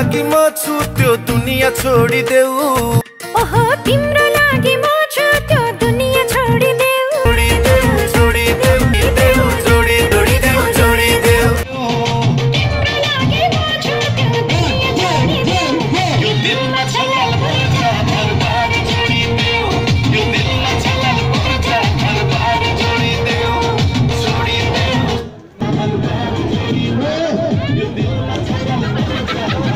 लागि म छु त्यो दुनिया छोडिदेऊ ओहो तिम्रो लागि म छु त्यो दुनिया छोडिदेऊ छोडिदेऊ छोडिदेऊ छोडिदेऊ छोडिदेऊ तिम्रो लागि म छु त्यो दुनिया छोडिदेऊ यो दिलमा छलाल पर्छ घरबार छोडिदेऊ यो दिलमा छलाल पर्छ घरबार छोडिदेऊ छोडिदेऊ घरबार छोडिदेऊ यो दिलमा छलाल पर्छ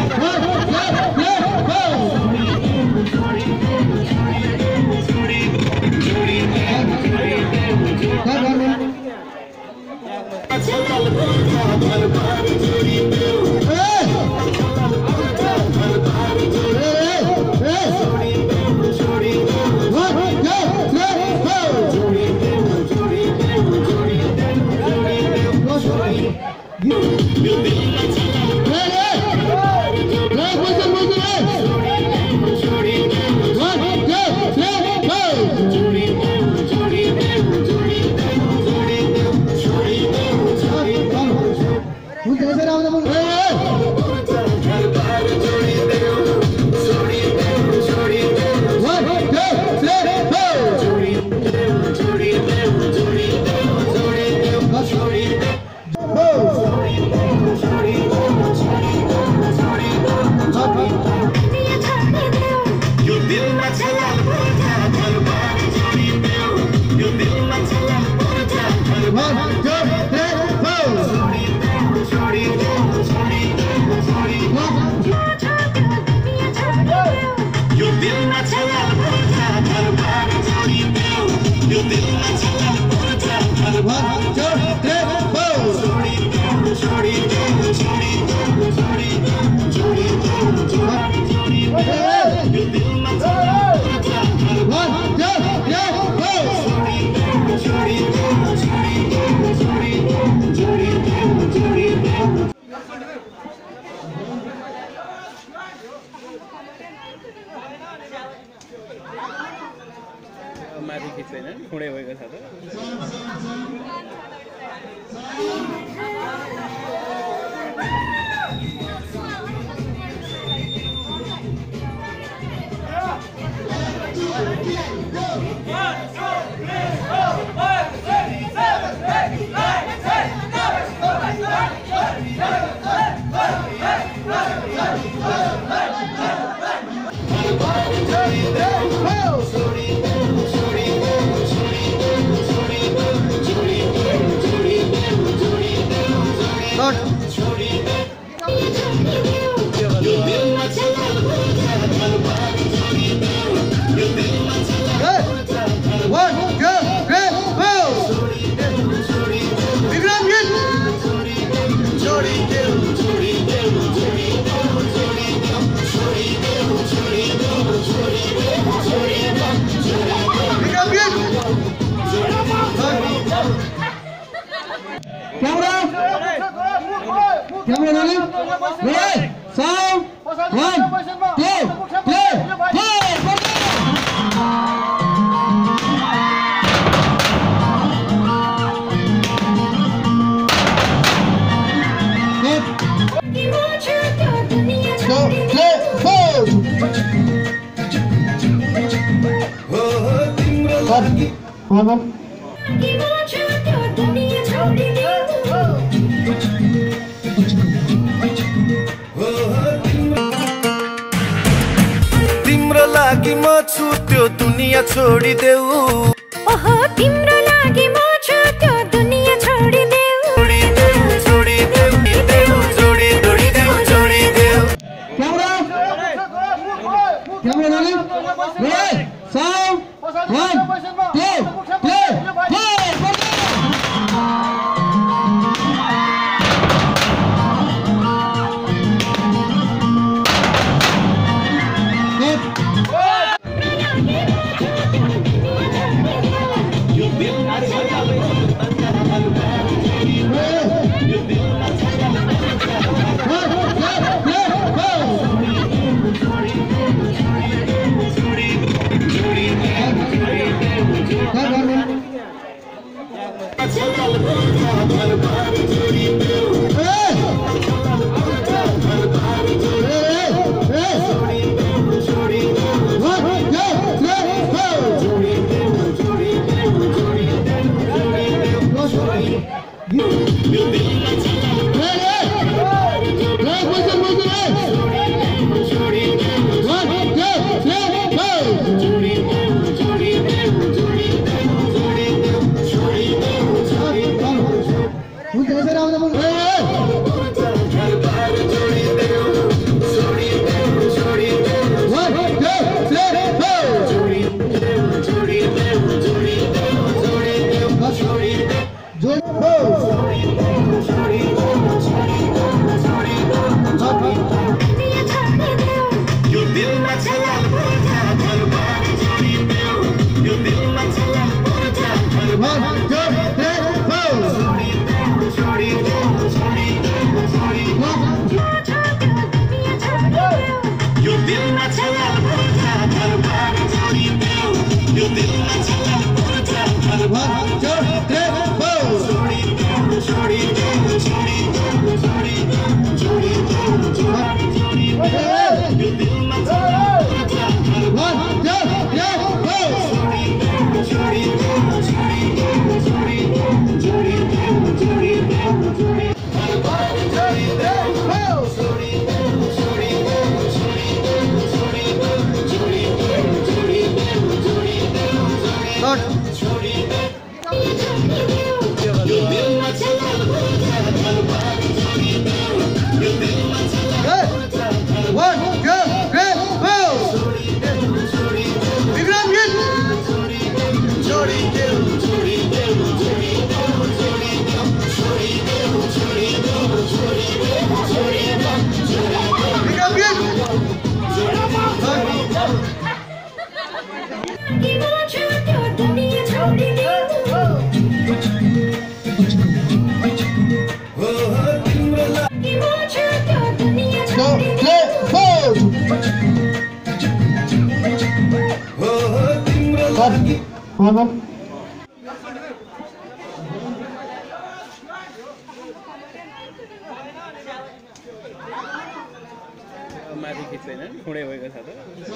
माथि खिच्दैन खुँडे भएको छ त Camera rolling. Ready? Sound. 1, 2, 3, play. तिम्रो लागि म छु त्यो दुनिया छोडिदेऊ ओहो तिम्रो लागि म छु त्यो दुनिया छोडिदेऊ छोडिदेऊ छोडिदेऊ छोडिदेऊ छोडिदेऊ Camera rolling. Ready? Sound. 1, 2, 3, play. Hey! माथि खिच्दैन खुँडे भएको छ त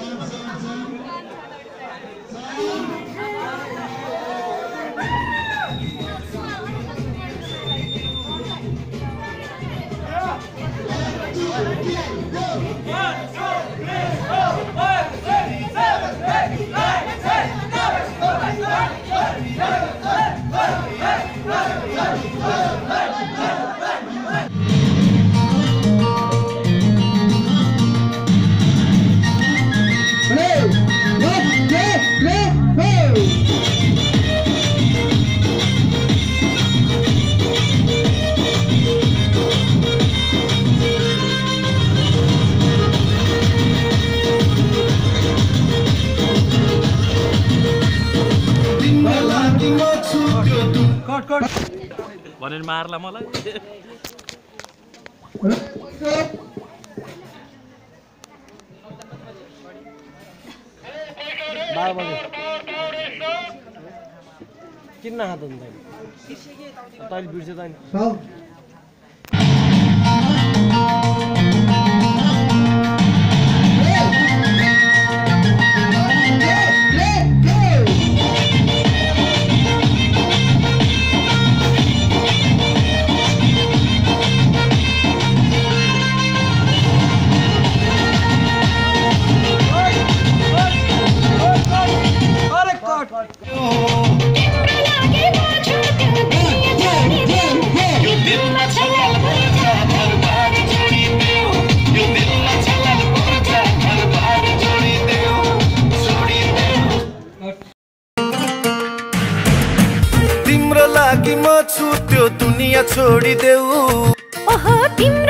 भनेर मार्ला मलाई किन हात हुँदैन तैँले बिर्छ त नि तिम्रो लागि म छु त्यो दुनिया छोडिदेऊ ओहो तिम्रो